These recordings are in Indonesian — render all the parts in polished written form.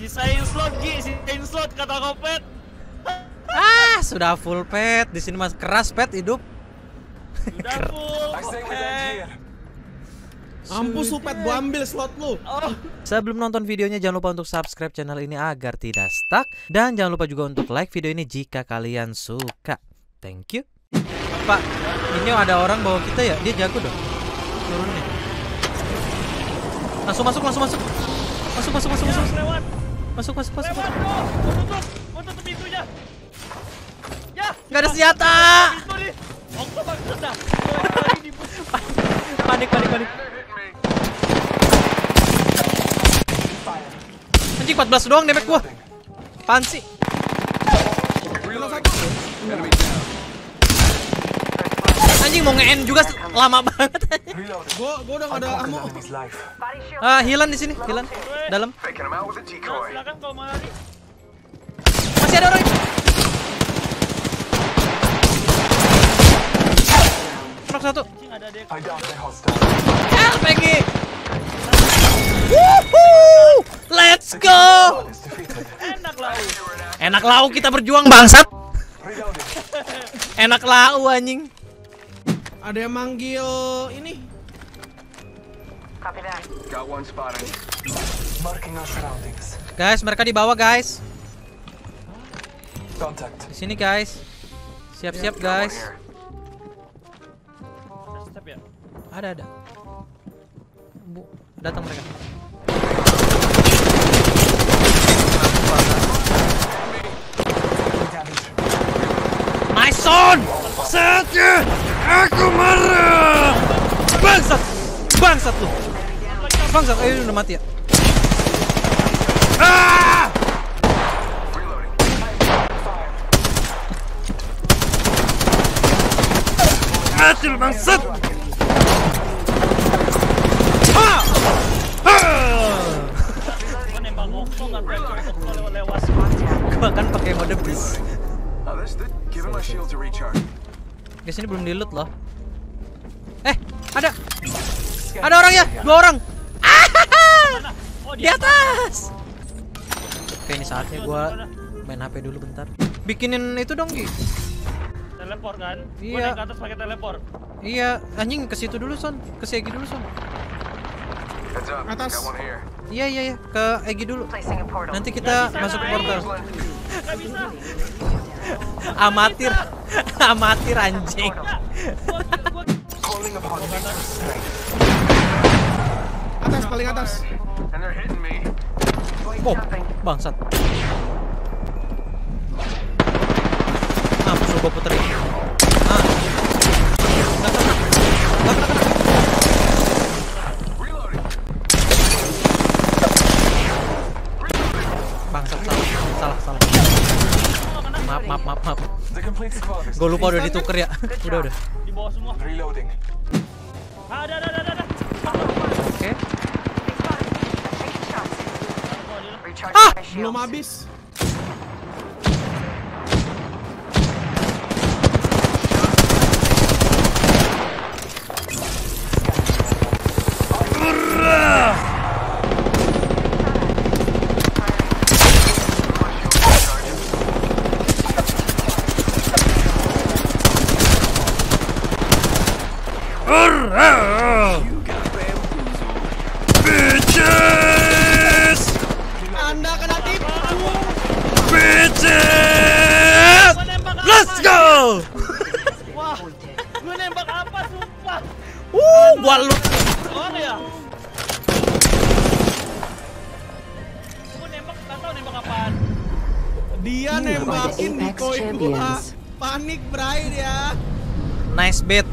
Sisain slot kata Kopet. Ah, sudah full pet. Di sini mas keras pet hidup. Udah full. Mampus lu pet, gua ambil slot lu. Oh. Sebelum nonton videonya jangan lupa untuk subscribe channel ini agar tidak stuck. Dan jangan lupa juga untuk like video ini jika kalian suka. Thank you. Pak, ini ada orang bawa kita ya? Dia jago dong. Turun nih. Langsung masuk. Lewat. Masuk. Lewat, bro. Mau tutup pintunya. Ya. Gak ada senjata. Pintu nih. Okto banget dah. Panik. Anjing 14 doang damage gua. Apaan sih? Anjing mau nge-end juga lama banget. Gua udah gak ada ammo. Hilan di sini, hilan dalam. Silakan kalau mau lari. Masih ada orang. Knock satu. Anjing ada dek. LPG. Woohoo! Let's go. Enak lau kita berjuang bangsat. Enak lau anjing. Ada yang manggil ini. Guys, mereka di bawah guys. Di sini guys. Siap-siap guys. Step ya. Ada. Bu, datang mereka. My son! Saatnya aku marah! Bangsat! Bangsat lu! Bangsat, udah mati ya? Ah! Mati lu bangsat! Gua nembak Okto kan lewat. Gua kan pakai mode bis. Guys, ini belum di loot loh. Ada orang ya, 2 orang. Oh, Di atas. Oke, ini saatnya gua main HP dulu bentar. Bikinin itu dong, Gi. Teleport kan? Gua Iya. naik ke atas pakai teleport. Iya, anjing ke situ dulu, Son. Ke si Egi dulu, Son. Atas. Iya, ke Egi dulu. Nanti kita masuk ke portal. Gak bisa. Amatir anjing. Atas, paling atas. Oh, bangsat. Mampus gua puterin. Bangsat, salah. Maaf. Gue lupa udah dituker ya. Udah. Di bawah semua. Ada. Oke. Belum habis. Bitches! Anda kena tipu. Bitches! Let's go! Wah, gue nembak apa sumpah? Gua lu. Orang ya? Gue nembak, gak tau nembak apaan. Dia nembakin decoy gua. Panik bray dia. Nice bait.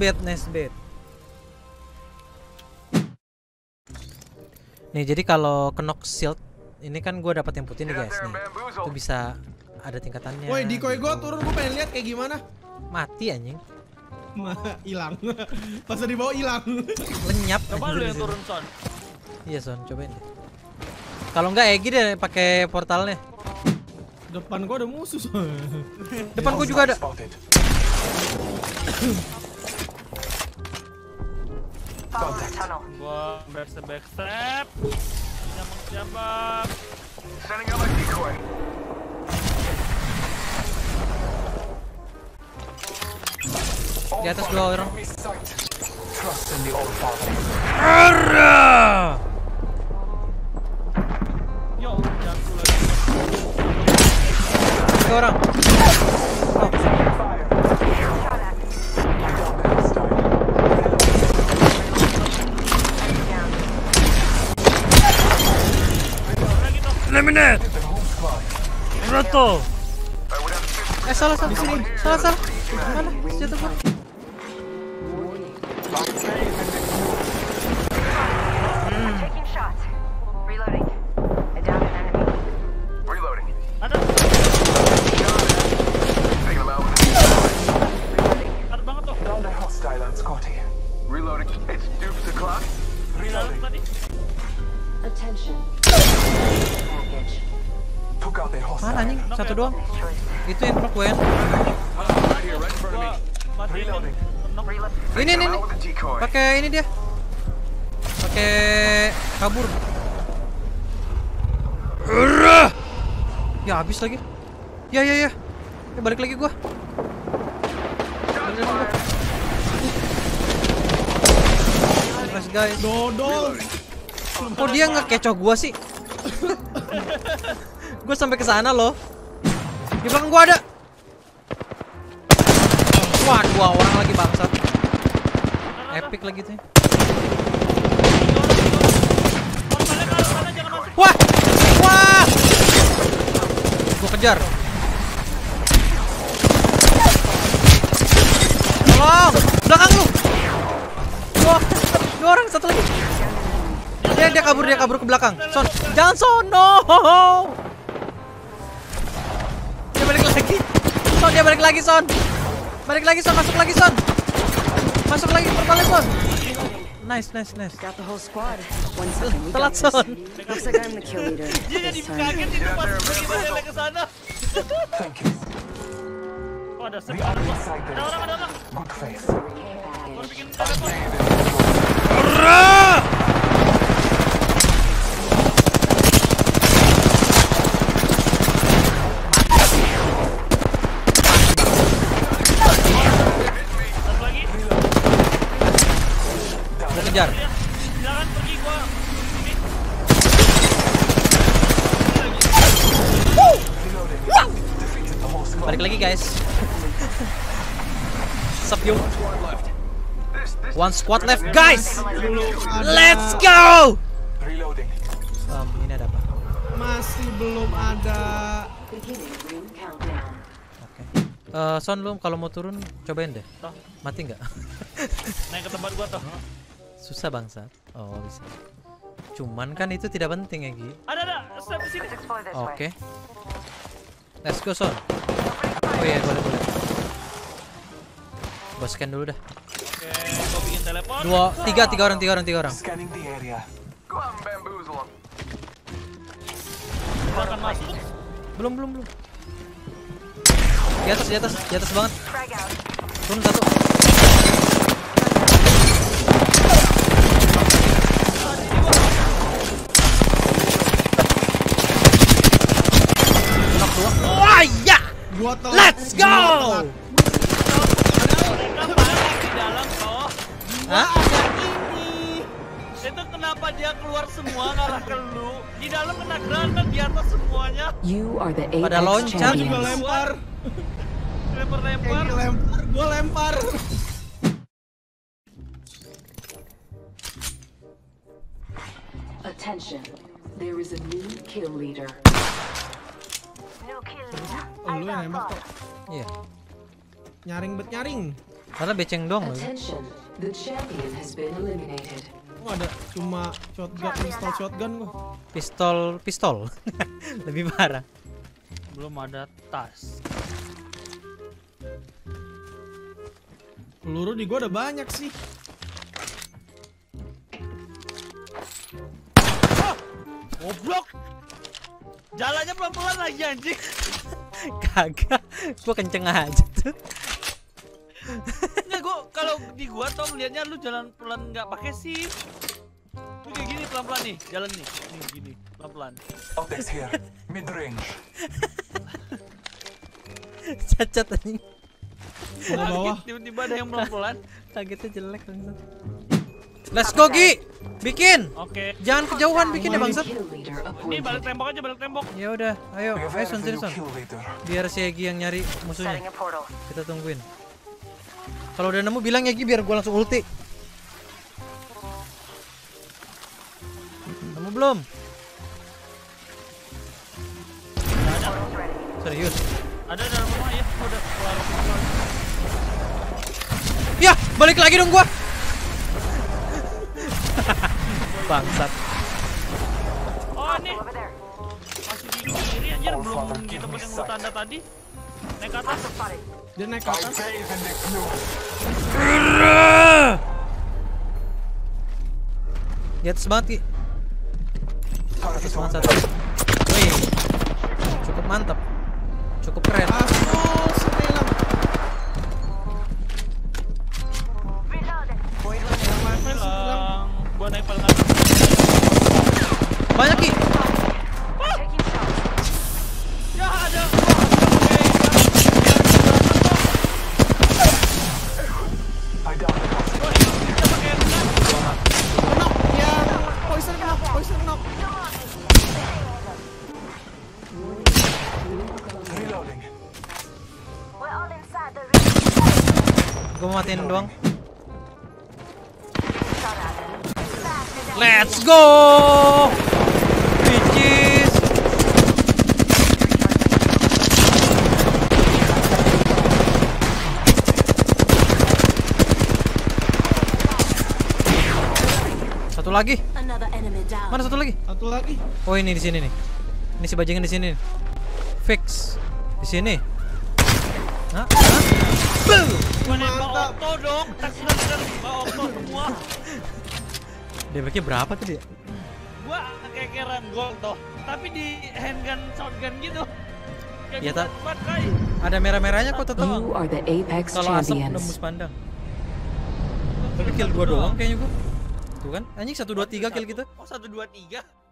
Nih, jadi kalau knock shield ini kan gue dapat yang putih nih guys nih. Itu bisa ada tingkatannya. Woi, decoy gua turun, gua pengen lihat kayak gimana. Mati anjing. Hilang. Pas di bawah hilang. Lenyap. Coba lu anjing yang di turun, sini. Son. Iya, Son, cobain deh. Kalau enggak Egi deh pakai portalnya. Depan gua ada musuh. Depan gua juga ada. Gua backstep. Jambak. Di atas 2 orang. Yo, jago lagi. 3 orang. Oh. Eliminate. Roto. Salah. Salah. Mana? Senjata gua. Taking shots. Reloading. I downed an enemy. Reloading. Ada. Taking them out. Ada banget tuh. Down the hostile on Scotty. Reloading. It's dupes o'clock. Di dalam tadi. Attention. Package. Took out their hostile. Mana anjing? Satu doang. Itu yang knock Wen. Right here, right in front of me. Gua matiin. Reloading. Knock. Ini. Out with a decoy. Pakai ini dia. Pakai kabur. Urrah! Ya habis lagi. Ya. Ya balik lagi gua. Nice guys. Dodol. Kok dia ngekecoh gua sih? Gua sampai ke sana loh. Di belakang gua ada. Wah, 2 orang lagi bangsat. Epic lagi tuh. Wah! Gua kejar. Tolong! Belakang lu! 2 orang, satu lagi. Dia kabur ke belakang. Son, jangan sono. Dia balik lagi. Son, masuk lagi, Son. Masuk lagi, berbalik, Son. Nice. Got the whole squad. 1 second. We Telat, got this. Son. Looks like I'm the kill leader. Dia jadi This time. kaget itu pas kita jalan ke sana. Thank you. Oh, ada The sebar. other Ada side there. orang. Good face. Gua bikin telepon. Satu lagi. Gua kejar. Jangan pergi gua. Ini. Defeated the whole squad. Balik lagi, guys. Sup, yo. One squad left, guys. Let's go. Reloading. Ini ada apa? Masih belum ada. Beginning ring countdown. Oke. Son, lu kalau mau turun cobain deh. Toh, Mati nggak? naik ke tempat gua toh. Susah bangsa. Oh bisa. Cuman kan itu tidak penting ya Gi. Ada. Step di sini. Let's explore this way. Oke. Let's go Son. Oh iya boleh. Gua scan dulu dah. Oke, gua bikin telepon. 3 orang. Scanning the area. Go out and bamboozle them. Gua akan masuk. Belum. Di atas banget. Frag out. Turun 1. Knock 2. Wah, ya. Gua telat. Let's go. Di dalam toh. Hah? Itu kenapa dia keluar semua ngarah ke lu? Di dalam kena granat, di atas semuanya. You are the Pada Apex loncat. Gua juga champions. lempar. Lempar. Gua lempar. Attention. There is a new kill leader. New kill leader. Oh, lu yang nembak kok. Iya. Nyaring. Karena beceng dong. Attention. The champion has been eliminated. Oh, ada cuma pistol shotgun gua. Pistol. Lebih parah. Belum ada tas. Peluru di gua ada banyak sih. Goblok. Jalannya pelan-pelan lagi anjing. Kagak. Gua kenceng aja tuh. Nggak, kalau di gua tuh ngeliatnya lu jalan pelan nggak pakai shift. Lu kayak gini pelan-pelan nih, jalan nih. Nih gini. Pelan. Optics here. Mid range. Cacat anjing. Ke bawah. Tiba-tiba ada yang pelan-pelan. Kagetnya jelek bangsat. Let's go Gi. Bikin. Oke. Jangan kejauhan bikin ya bangsat. Kill leader Ini appointed. balik tembok aja, balik tembok. Ya udah, ayo, We have ayo added Son the new Son. kill leader. Biar si Egi yang nyari musuhnya. Setting a portal. Kita tungguin. Kalau udah nemu bilang ya Gi biar gua langsung ulti. Nemu belum? Serius? Ada dalam rumah ya, udah keluar. Ya, balik lagi dong gua. Bangsat. Oh ini masih di kiri anjir, belum ditemuin yang tanda tadi. Naik ke atas. Dia naik ke I atas. bathe in the blue. Di atas banget Ki. Target is on. Satu. Wih. Cukup mantap. Cukup keren. Masuk setelan. Bilang, gua naik paling atas. Banyak Ki. Ya ada. I downed the boss. Kita pakai renang. Knock yang poison knock, poison knock. Reloading. Gua mau matiin doang. Let's go. Bitches. Satu lagi. Another enemy down. Mana satu lagi? Satu lagi. Oh ini di sini nih. Ini si bajingan di sini. Nih. Fix di sini. Hah? Boom. Gua nembak auto dong. Tak sudah nembak auto semua. Damage-nya berapa tadi ya? Gua kekeran gold toh. Tapi di handgun shotgun gitu. Kayak Iya, bisa tak. pakai. Ada merah-merahnya kok tetap. You are the Apex Kalau asap champions. nembus pandang. Tapi kill gua doang kayaknya gua. Tuh kan, anjing 1 2 3 kill kita. Oh 1 2 3.